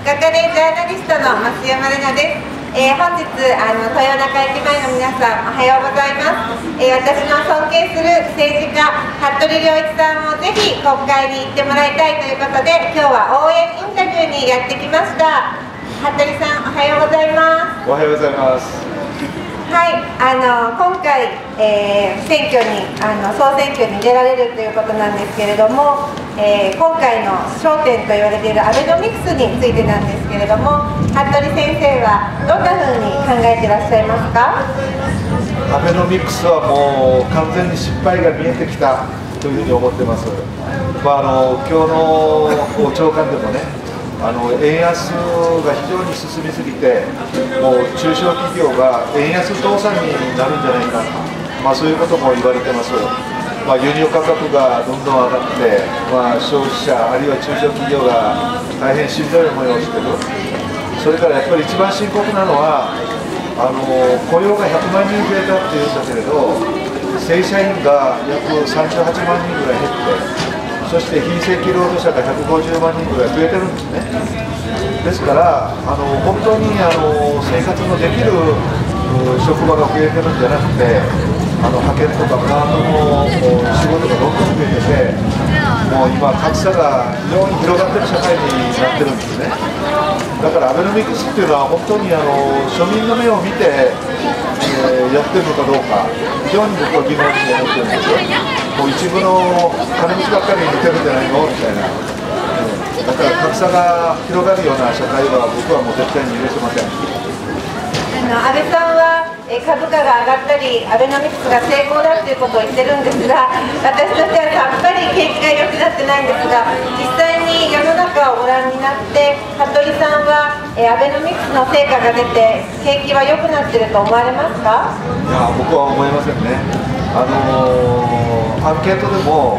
画家でジャーナリストの増山玲奈です。本日豊中駅前の皆さんおはようございます。私の尊敬する政治家服部良一さんをぜひ国会に行ってもらいたいということで、今日は応援インタビューにやってきました。服部さんおはようございます。 おはようございます。 はい、今回、選挙に総選挙に出られるということなんですけれども、今回の焦点と言われているアベノミクスについてなんですけれども、服部先生はどんなふうに考えていらっしゃいますか？ アベノミクスはもう完全に失敗が見えてきたというふうに思ってます。今日の朝刊でもね、円安が非常に進みすぎて、もう中小企業が円安倒産になるんじゃないか、そういうことも言われてます。輸入価格がどんどん上がって、消費者あるいは中小企業が大変しんどい思いをしている。それからやっぱり一番深刻なのは、雇用が100万人増えたっていうんだけれど、正社員が約38万人ぐらい減って、そして非正規労働者が150万人ぐらい増えてるんですね。ですから、本当に生活のできる職場が増えてるんじゃなくて、派遣とかパートの仕事がどんどん増えてて、もう今、格差が非常に広がってる社会になってるんですね。だからアベノミクスっていうのは、本当に庶民の目を見て、やってるのかどうか、非常に僕は疑問に思ってるんですよ。もう一部の金持ちばっかりに似てるんじゃないのみたいな。だから格差が広がるような社会は僕はもう絶対に許せません。 安倍さんは株価が上がったりアベノミクスが成功だということを言ってるんですが、私としてはさっぱり景気が良くなってないんですが、実際に世の中をご覧になって服部さんはアベノミクスの成果が出て景気は良くなってると思われますか？ いや、僕は思いませんね。アンケートでも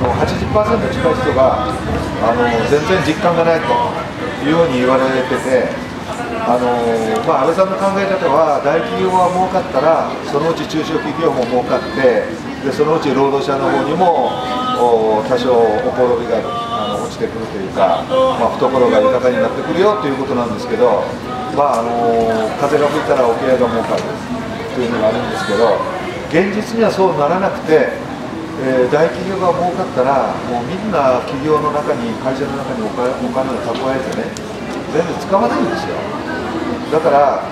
80% 近い人が全然実感がないというように言われてて、安倍さんの考え方は、大企業が儲かったらそのうち中小企業も儲かって、でそのうち労働者の方にも多少おころびが落ちてくるというか、懐が豊かになってくるよということなんですけど、風が吹いたら桶屋が儲かるというのがあるんですけど、現実にはそうならなくて、大企業が儲かったら、もうみんな企業の中に、会社の中にお金を蓄えてね、全部使わないんですよ。だから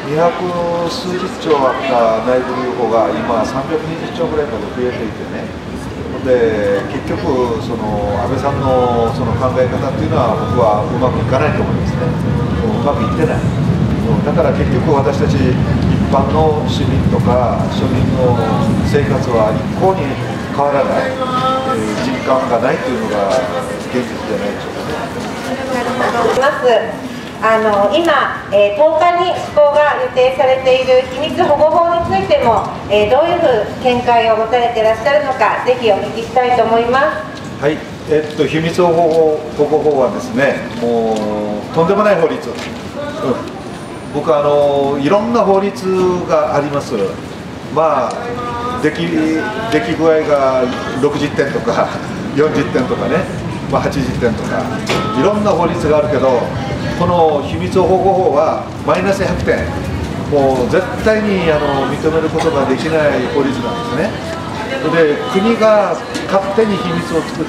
200数十兆あった内部留保が今320兆ぐらいまで増えていてね、で結局安倍さんのその考え方っていうのは僕はうまくいかないと思いますね。うまくいってない。だから結局私たち一般の市民とか庶民の生活は一向に変わらない、実感がないというのが現実じゃないでしょうかね。 今、10日に施行が予定されている秘密保護法についても、どういう見解を持たれていらっしゃるのか、ぜひお聞きしたいと思います。 はい、秘密保護法はですね、もうとんでもない法律。僕いろんな法律があります。出来具合が60点とか40点とかね、80点とかいろんな法律があるけど、この秘密保護法はマイナス100点、もう絶対に認めることができない法律なんですね。で、国が勝手に秘密を作って、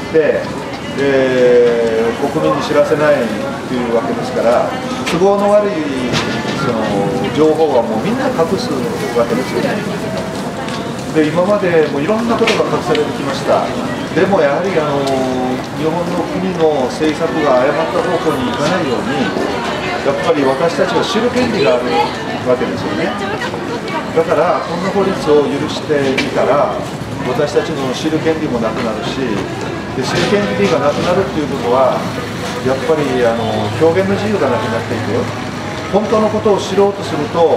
国民に知らせないというわけですから、都合の悪い情報はもうみんな隠すわけですよね。で、今までもいろんなことが隠されてきました。でもやはり日本の国の政策が誤った方向に行かないように、やっぱり私たちは知る権利があるわけですよね。だからこんな法律を許していたら、私たちの知る権利もなくなるし、で知る権利がなくなるっていうことは、やっぱり表現の自由がなくなっていく。本当のことを知ろうとすると、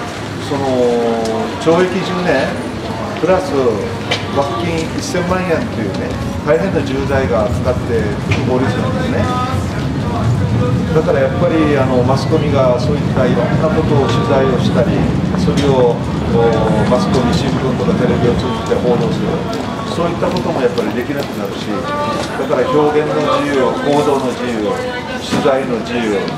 懲役10年プラス罰金1000万円というね、大変な重罪がかかっている法律なんですね。だからやっぱりマスコミがそういったいろんなことを取材をしたり、それをマスコミ、新聞とかテレビを通じて報道する、そういったこともやっぱりできなくなるし、だから表現の自由、報道の自由、取材の自由、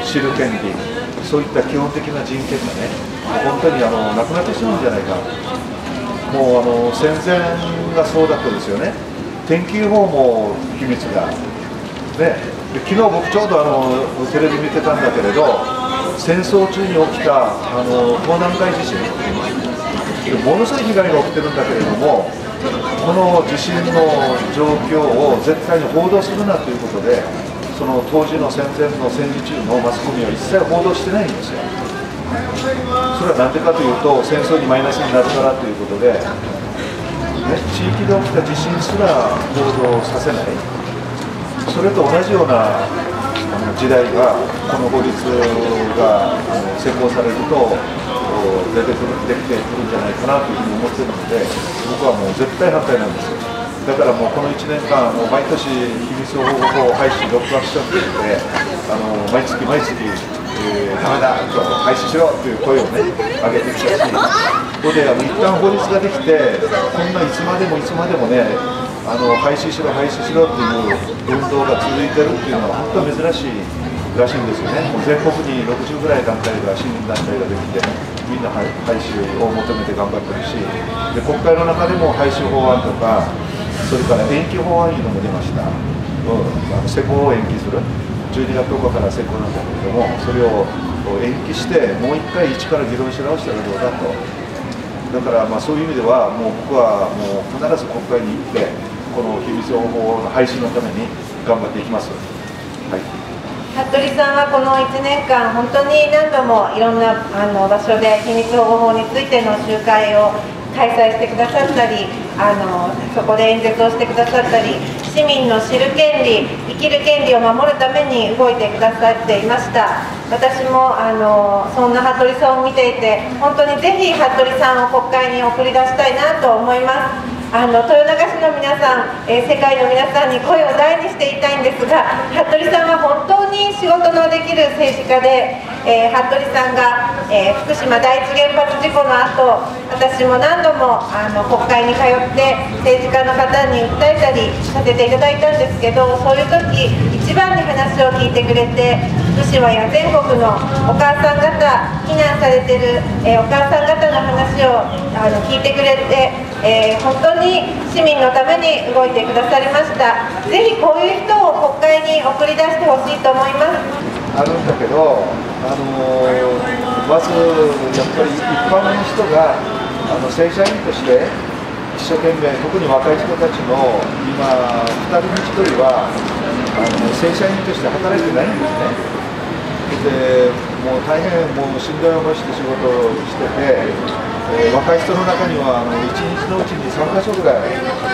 知る権利、そういった基本的な人権がね、本当になくなってしまうんじゃないか、もう戦前がそうだったですよね、天気予報も秘密だ、ね、で昨日僕ちょうどテレビ見てたんだけれど、戦争中に起きた東南海地震、ものすごい被害が起きてるんだけれども、この地震の状況を絶対に報道するなということで、その当時の戦前の戦時中のマスコミは一切報道してないんですよ。それは何でかというと、戦争にマイナスになるからということで、ね、地域で起きた地震すら報道させない、それと同じような時代が、この法律が施行されるとできてくるんじゃないかなというふうに思っているので、僕はもう絶対反対なんですよ。だからもうこの1年間、もう毎年、秘密保護法廃止、録画しちゃってるので、毎月毎月、ダメだと廃止しろという声をね、上げてきたし、ここで一旦法律ができて、こんないつまでもね、廃止しろ、廃止しろっていう運動が続いてるっていうのは、本当珍しいらしいんですよね。もう全国に60ぐらい団体が、市民団体ができて、みんな廃止を求めて頑張ってるし、で国会の中でも廃止法案とか、それから延期法案いうのも出ました、施行を延期する、12月10日から施行なんだけれども、それを延期して、もう一回一から議論し直したらどうだと、だからそういう意味では、もう僕はもう必ず国会に行って、この秘密保護法の廃止のために頑張っていきます。はい、 服部さんはこの1年間、本当に何度もいろんな場所で秘密保護法についての集会を開催してくださったり、そこで演説をしてくださったり、市民の知る権利、生きる権利を守るために動いてくださっていました。私もそんな服部さんを見ていて、本当にぜひ服部さんを国会に送り出したいなと思います。豊中市の皆さん、世界の皆さんに声を大にして言いたいんですが、服部さんは本当に仕事のできる政治家で、服部さんが、福島第一原発事故の後、私も何度も国会に通って政治家の方に訴えたりさせていただいたんですけど、そういう時一番に話を聞いてくれて、福島や全国のお母さん方、避難されてる、お母さん方の話を聞いてくれて、本当に市民のために動いてくださりました。ぜひこういう人を国会に送り出してほしいと思います。 あるんだけど、まずやっぱり一般の人が正社員として一生懸命、特に若い人たちの今、2人に1人は正社員として働いてないんですね。でもう大変しんどい思いして仕事をしてて、若い人の中には1日のうちに3か所ぐらい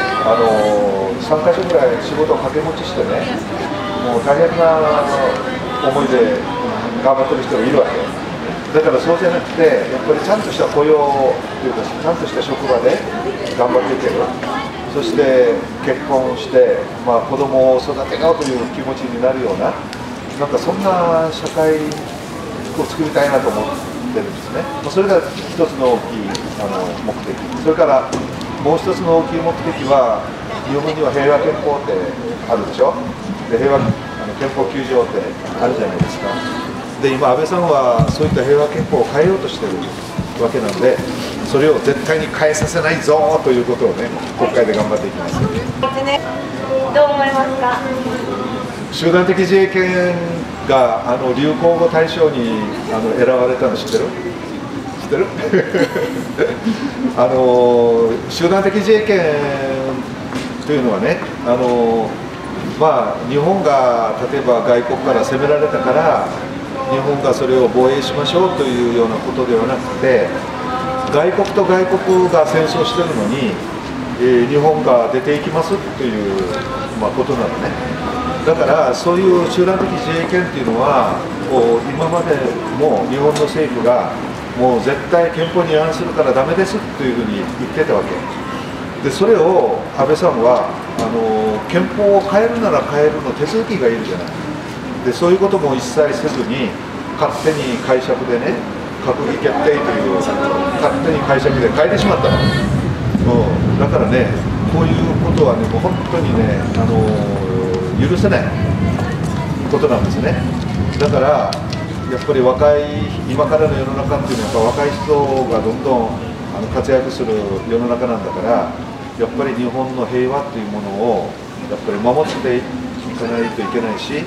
仕事を掛け持ちしてね、もう大変な思いで頑張ってる人がいるわけだから、そうじゃなくて、やっぱりちゃんとした雇用というか、ちゃんとした職場で頑張っていける、そして結婚して、子供を育てようという気持ちになるような、なんかそんな社会を作りたいなと思ってるんですね。それが一つの大きい目的。それからもう一つの大きい目的は、日本には平和憲法ってあるでしょ。で、平和憲法9条ってあるじゃないですか。で、今安倍さんはそういった平和憲法を変えようとしてるわけなので、それを絶対に変えさせないぞということをね、国会で頑張っていきます。 どう思いますか？ 集団的自衛権が流行語大賞に選ばれたの知ってる？知ってる？集団的自衛権というのはね、日本が例えば外国から攻められたから日本がそれを防衛しましょうというようなことではなくて、外国と外国が戦争してるのに、日本が出ていきますという、ことなのね。だからそういう集団的自衛権っていうのは今までも日本の政府がもう絶対憲法に違反するからダメですというふうに言ってたわけで、それを安倍さんは憲法を変えるなら変えるの手続きがいるじゃないで、そういうことも一切せずに勝手に解釈でね、閣議決定という勝手に解釈で変えてしまったの。だからね、こういうことはね、もう本当にね許せないことなんですね。だからやっぱり今からの世の中っていうのはやっぱ若い人がどんどん活躍する世の中なんだから、やっぱり日本の平和っていうものをやっぱり守っていかないといけないし、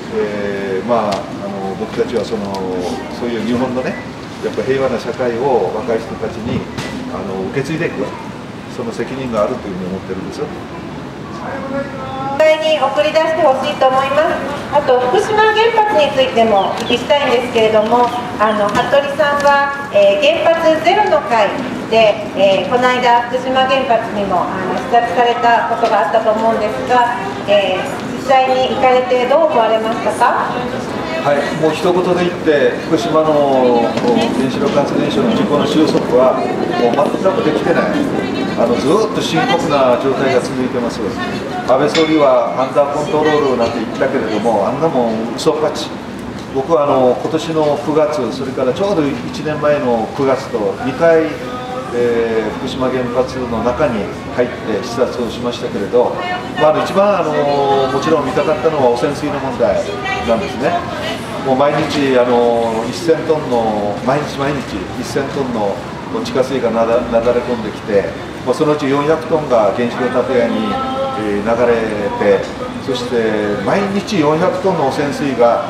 僕たちはそういう日本のね、やっぱ平和な社会を若い人たちに受け継いでいく、その責任があるというふうに思ってるんですよ。 国会に送り出してほしいと思います。あと福島原発についてもお聞きしたいんですけれども、服部さんは、原発ゼロの会で、この間福島原発にも視察されたことがあったと思うんですが、実際に行かれてどう思われましたか？ はい、もう一言で言って福島の原子力発電所の事故の収束はもう全くできてない、ずっと深刻な状態が続いてます。安倍総理はアンダーコントロールなんて言ったけれども、あんなもん嘘っぱち。僕は今年の9月、それからちょうど1年前の9月と2回、福島原発の中に入って視察をしましたけれど、一番もちろん見たかったのは汚染水の問題なんですね。もう毎日1000トンの毎日1000トンの地下水がなだれ込んできて、そのうち400トンが原子炉建屋に流れて、そして毎日400トンの汚染水が、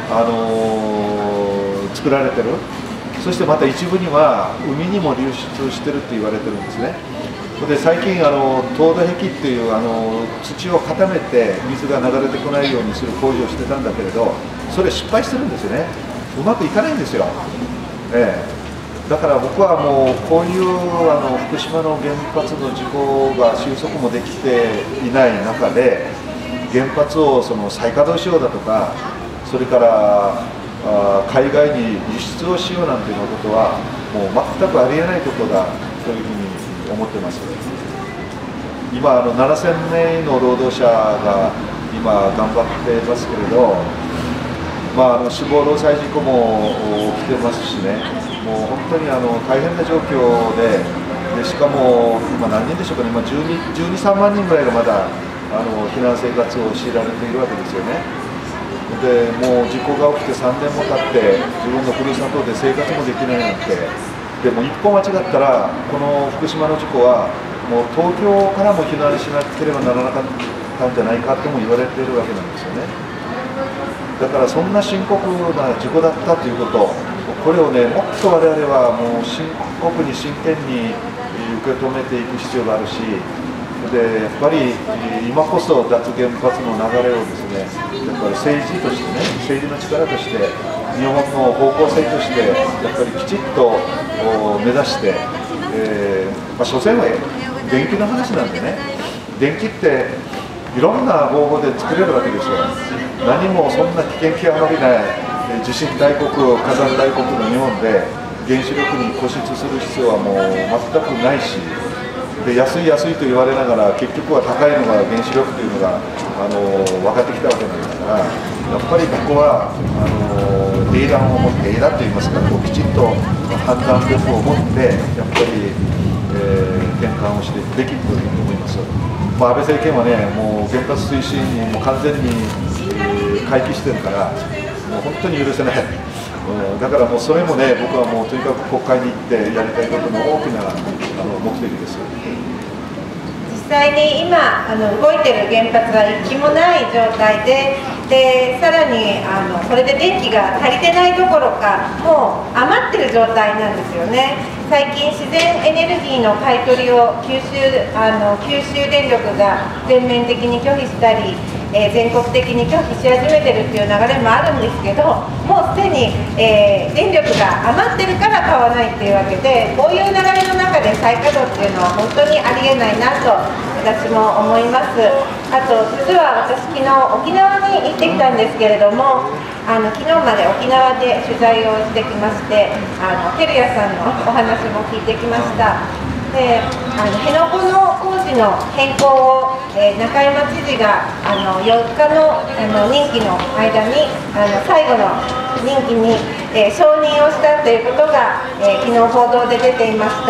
作られてる。そしてまた一部には海にも流出してるって言われてるんですね。で最近凍土壁っていう土を固めて水が流れてこないようにする工事をしてたんだけれど、それ失敗してるんですよね。うまくいかないんですよ。だから僕はもうこういう福島の原発の事故が収束もできていない中で、原発を再稼働しようだとか、それから海外に輸出をしようなんていうことはもう全くありえないことだというふうに思ってます。今7000名の労働者が今頑張っていますけれど、死亡労災事故も起きてますしね、もう本当に大変な状況で、しかも今何人でしょうかね、12、13万人ぐらいがまだ避難生活を強いられているわけですよね。でもう事故が起きて3年も経って自分のふるさとで生活もできないなんて、でも一歩間違ったらこの福島の事故はもう東京からも避難しなければならなかったんじゃないかとも言われているわけなんですよね。だからそんな深刻な事故だったということ、これをねもっと我々はもう深刻に真剣に受け止めていく必要があるし、でやっぱり今こそ脱原発の流れをですね、やっぱり政治としてね、政治の力として日本の方向性としてやっぱりきちっと目指して、所詮は電気の話なんでね、電気っていろんな方法で作れるわけですよ。何もそんな危険極まりない地震大国、火山大国の日本で原子力に固執する必要はもう全くないし、で安いと言われながら結局は高いのが原子力というのが分かってきたわけなんですから、やっぱりここは英断を持って、英断といいますか、きちんと判断力を持ってやっぱり、転換をしていくべきというふうに思います。安倍政権はね、もう原発推進にもう完全に、回帰してるから、もう本当に許せない。だからもうそれもね、僕はもうとにかく国会に行ってやりたいことの大きな目的です。 実際に今動いている原発は1基もない状態で、さらにこれで電気が足りてないどころかもう余ってる状態なんですよね。最近自然エネルギーの買い取りを九州電力が全面的に拒否したり、全国的に拒否し始めてるっていう流れもあるんですけど、もうすでに、電力が余ってるから買わないっていうわけで、こういう流れの中で再稼働っていうのは本当にありえないなと私も思います。あと実は私昨日沖縄に行ってきたんですけれども、昨日まで沖縄で取材をしてきまして、照屋さんのお話も聞いてきました。で辺野古の工事の変更を、中山知事が4日の任期の間に最後の任期に、承認をしたということが、昨日報道で出ていました。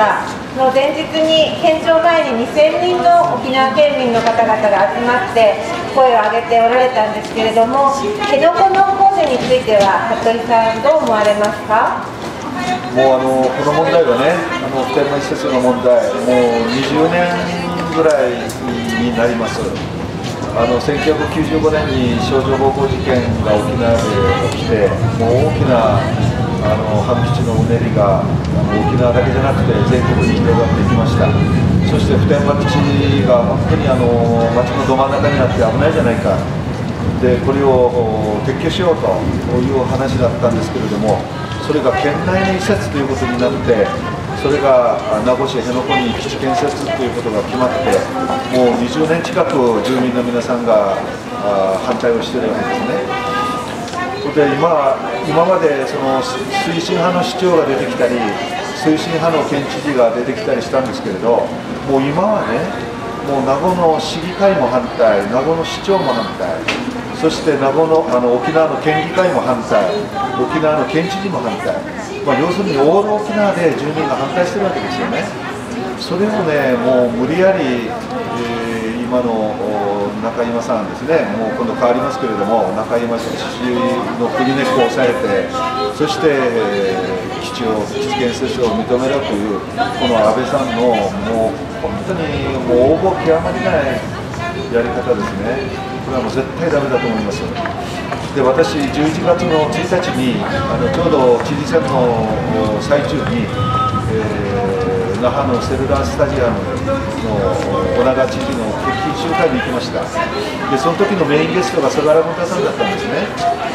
の前日に県庁前に2000人の沖縄県民の方々が集まって声を上げておられたんですけれども、辺野古の工事については服部さんどう思われますか？ もうこの問題はね、普天間施設の問題、もう20年ぐらいになります。1995年に少女暴行事件が沖縄で起きて、もう大きな反基地のうねりが沖縄だけじゃなくて全国に広がっていきました。そして普天間基地が本当に町のど真ん中にあって危ないじゃないか。でこれを撤去しようという話だったんですけれども、それが県内の移設ということになって、それが名護市辺野古に基地建設ということが決まって、もう20年近く住民の皆さんが反対をしているわけですね。で今までその推進派の市長が出てきたり、推進派の県知事が出てきたりしたんですけれど、もう今はね、もう名護の市議会も反対、名護の市長も反対、そして名護の沖縄の県議会も反対、沖縄の県知事も反対、要するにオール沖縄で住民が反対してるわけですよね。それをね、もう無理やり、今の中島さんですね、もう今度変わりますけれども、中島氏の首根っこを押さえて、そして、基地建設を認めろという、この安倍さんのもう本当にもう横暴極まりないやり方ですね。これはもう絶対ダメだと思います。で、私、11月の1日にちょうど知事選の最中に、那覇のセルラースタジアムの小長知事の決起集会に行きました。で、その時のメインゲストが菅原文太さんだったんですね。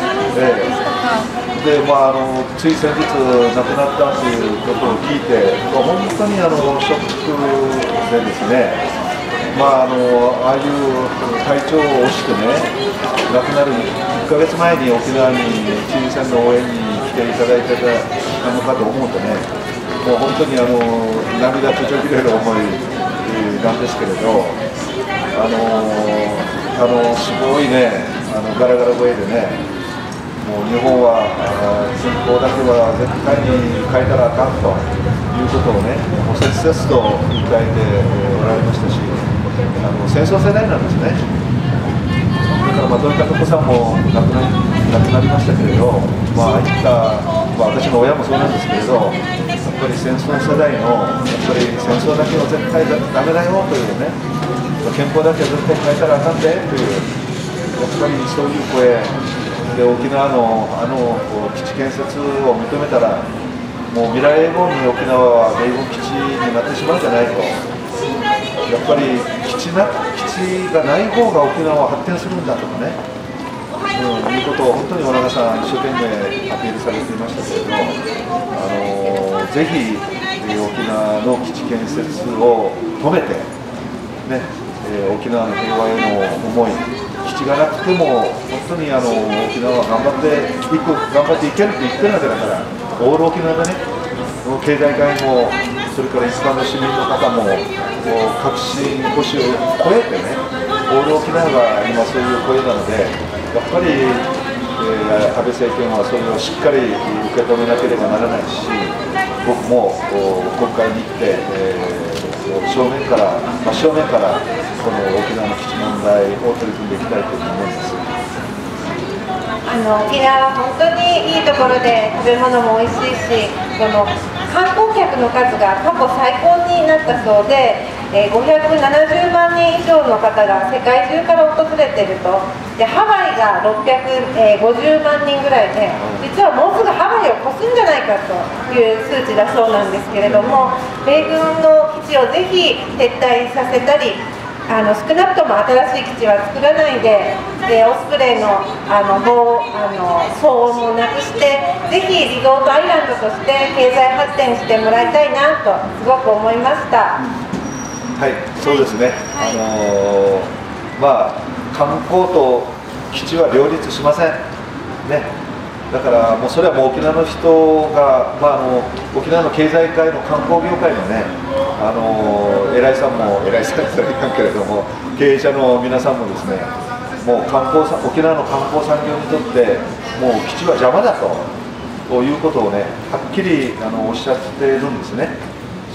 で、つい先日亡くなったということを聞いて、本当にショックでですね、ああいう体調を押してね、亡くなる1ヶ月前に沖縄に知事選の応援に来ていただいてたのかと思うとね、もう本当に涙ちょちょぎれる思いなんですけれど、すごいね、ガラガラ声でね、もう日本は憲法だけは絶対に変えたらあかんということをね、もう切々と訴えておられましたし、戦争世代なんですね。だからどういったお子さんも亡くなりましたけれど、ああいった、私の親もそうなんですけれど、やっぱり戦争世代のやっぱり戦争だけは絶対ダメだよというね、憲法だけは絶対変えたらあかんでという、やっぱりそういう声で、沖縄の基地建設を認めたら、もう未来永劫に沖縄は米軍基地になってしまうんじゃないと。やっぱり基地がない方が沖縄は発展するんだとかね、いうことを本当に小長さん一生懸命アピールされていましたけれど、ぜひ沖縄の基地建設を止めて、ね、沖縄の平和への思い、基地がなくても本当に沖縄は頑張っていけるって言ってるわけだから、オール沖縄でね、経済界もそれから一般の市民の方も革新保守を超えてね、オール沖縄が今そういう声なので、やっぱり、安倍政権はそれをしっかり受け止めなければならないし、僕も国会に行って、正面からこの沖縄の基地問題を取り組んでいきたいと思います。 沖縄は本当にいいところで食べ物も美味しいし、観光客の数が過去最高になったそうで、570万人以上の方が世界中から訪れていると。でハワイが650万人ぐらいで、実はもうすぐハワイを越すんじゃないかという数値だそうなんですけれども、米軍の基地をぜひ撤退させたり、少なくとも新しい基地は作らないで、オスプレイの騒音もなくして、ぜひリゾートアイランドとして経済発展してもらいたいなとすごく思いました。 はい、そうですね。観光と基地は両立しません。ね。だからもうそれはもう沖縄の人が、沖縄の経済界の観光業界のね、偉いさんとはいかんけれども、経営者の皆さんもですね、もう沖縄の観光産業にとってもう基地は邪魔だということをね、はっきりおっしゃっているんですね。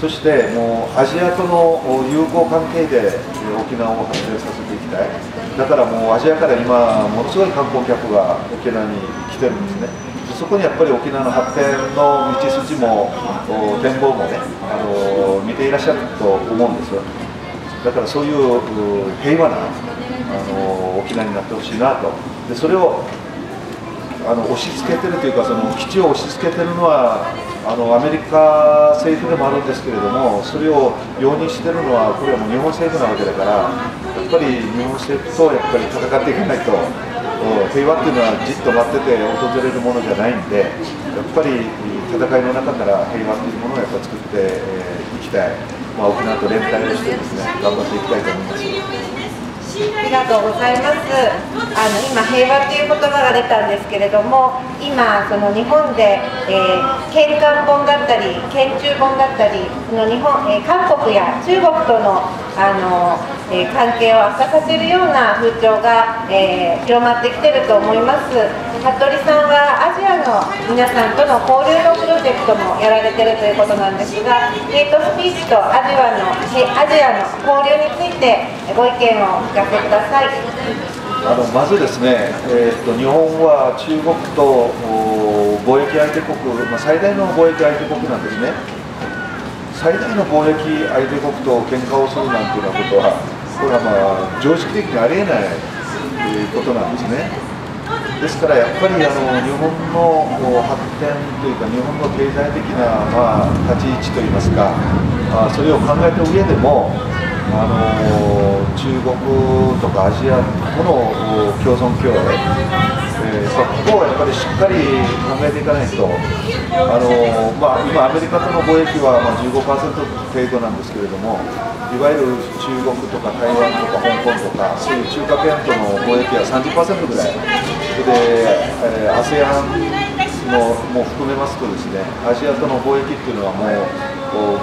そしてもうアジアとの友好関係で沖縄を発展させていきたい。だからもうアジアから今ものすごい観光客が沖縄に来てるんですね。そこにやっぱり沖縄の発展の道筋も展望もね見ていらっしゃると思うんですよ。だからそういう平和な沖縄になってほしいなと。でそれを押し付けてるというか、その基地を押し付けてるのはアメリカ政府でもあるんですけれども、それを容認してるのはこれはもう日本政府なわけだから、やっぱり日本政府とやっぱり戦っていかないと、平和っていうのはじっと待ってて訪れるものじゃないんで、やっぱり戦いの中から平和っていうものをやっぱ作っていきたい、沖縄と連帯をしてですね、頑張っていきたいと思います。 ありがとうございます。今平和という言葉が出たんですけれども、今その日本で、献韓本だったり献中本だったり、その韓国や中国との関係を悪化させるような風潮が、広まってきていると思います。服部さんはアジアの皆さんとの交流のプロジェクトもやられているということなんですが、ヘイトスピーチとアジアの交流についてご意見をお聞かせください。 まずですね、日本は中国と貿易相手国、最大の貿易相手国なんですね。最大の貿易相手国と喧嘩をするなんていうようなことは、これは常識的にありえないことなんですね。ですからやっぱり日本の発展というか、日本の経済的な立ち位置といいますか、それを考えた上でも中国とかアジアとの共存共栄、ここをやっぱりしっかり考えていかないと、今アメリカとの貿易は15% 程度なんですけれども、いわゆる中国とか台湾とか香港とかそういう中華圏との貿易は 30% ぐらいで、ASEAN も含めますとですね、アジアとの貿易っていうのはもう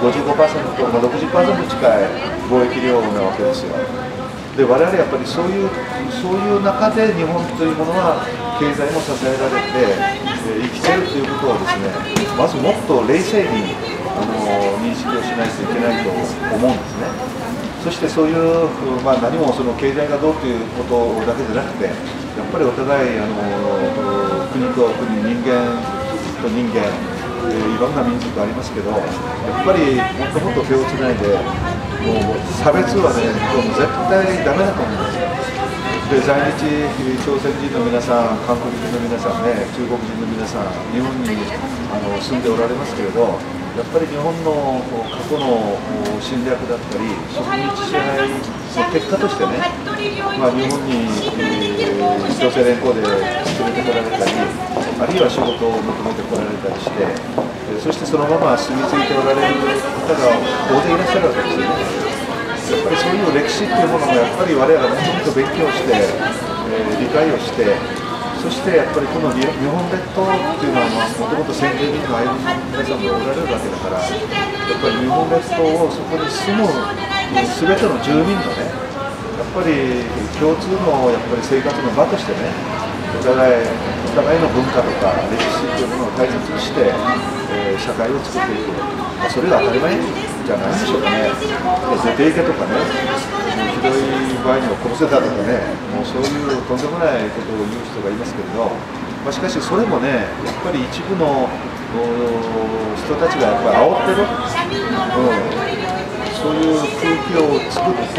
55%、60% 近い貿易量なわけですよ。で我々やっぱりそういう中で日本というものは経済も支えられて、生きてるということをですね、まずもっと冷静に認識をしないといけないと思うんですね。そしてそういう、何もその経済がどうということだけじゃなくて、やっぱりお互い国と国、人間と人間、いろんな民族ありますけど、やっぱりもっともっと手をつないで、もう差別はね、もう絶対ダメだと思うんですよ。で在日朝鮮人の皆さん、韓国人の皆さんね、中国人の皆さん、日本に住んでおられますけれど、やっぱり日本の過去の侵略だったり、植民地支配の結果としてね、日本に朝鮮連邦で連れてこられたり、あるいは仕事を求めてこられたりして、そしてそのまま住み着いておられる方が大勢いらっしゃるわけですよね。やっぱりそういう歴史っていうものもやっぱり我々はもっと勉強して、理解をして、そしてやっぱりこの日本列島っていうのはもともと先住民のアイヌの皆さんもおられるわけだから、やっぱり日本列島をそこに住む全ての住民のね、やっぱり共通のやっぱり生活の場としてね、お互いの文化とか歴史というものを大切にして、社会を作っていく、それが当たり前じゃないでしょうかね。出ていけとかね、ひどい場合には殺せたとかね、もうそういうとんでもないことを言う人がいますけれど、しかしそれもね、やっぱり一部の人たちがやっぱり煽ってる、そういう空気を作って、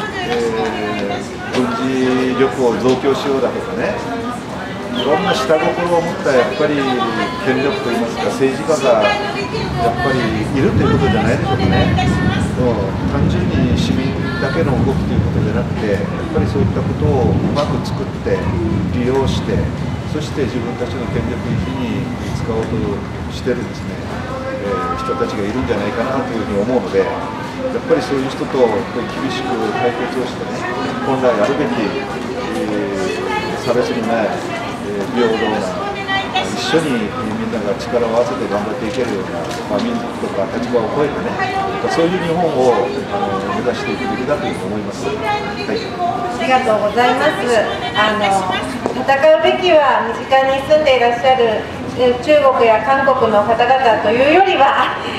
軍事力を増強しようだとかね、いろんな下心を持ったやっぱり権力といいますか、政治家がやっぱりいるということじゃないでしょうかね。単純に市民だけの動きということじゃなくて、やっぱりそういったことをうまく作って利用して、そして自分たちの権力維持に使おうとしてるですね、人たちがいるんじゃないかなというふうに思うので、やっぱりそういう人と厳しく対決をしてね、本来あるべき、差別のない、平等な、一緒にみんなが力を合わせて頑張っていけるような、民族とか立場を超えてね、そういう日本を目指していくべきだというふうに思います。はい、 ありがとうございます。戦うべきは身近に住んでいらっしゃる中国や韓国の方々というよりは、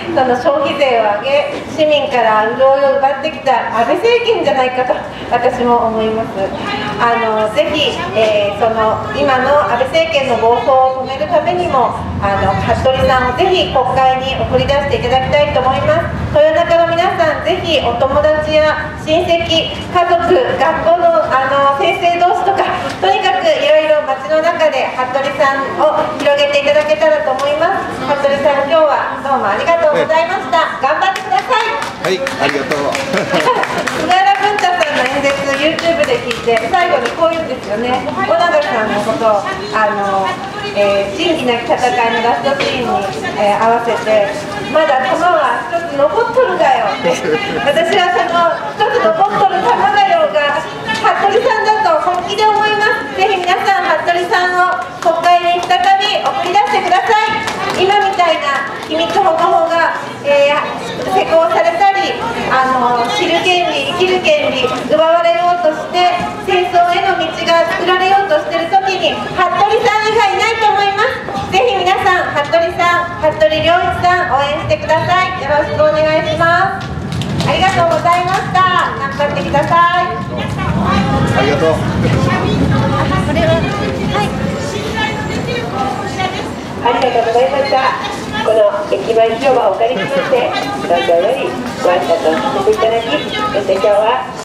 その消費税を上げ、市民から潤いを奪ってきた安倍政権じゃないかと私も思います。ぜひ、その今の安倍政権の暴走を止めるためにも服部さんをぜひ国会に送り出していただきたいと思います。豊中の皆さん、ぜひお友達や親戚、家族、学校の先生同士とか、とにかくいろいろ街の中で服部さんを広げていただけたらと思います。服部さん、今日はどうもありがとうございました。頑張ってください。 はい、ありがとう。 菅原文太さんの演説 YouTube で聞いて、最後にこう言うんですよね。小長さんのことを仁義なき戦いのラストシーンに、合わせて、まだ弾は一つ残っとるだよって、私はその一つ残っとる弾だよが服部さんだと本気で思います。ぜひ皆さん、服部さんを国会に再び送り出してください。今みたいな秘密保護法が、施行されたり、知る権利、生きる権利奪われようとして、戦争への道が作られようとしているときに服部さん以外いないと思います。ぜひ皆さん、服部さん、服部良一さん応援してください。よろしくお願いします。ありがとうございました。頑張ってください。 ありがとう。 これは、はい。ありがとうございました。この駅前広場をお借りしまして、どうぞよりご挨拶をさせていただき、そして今日は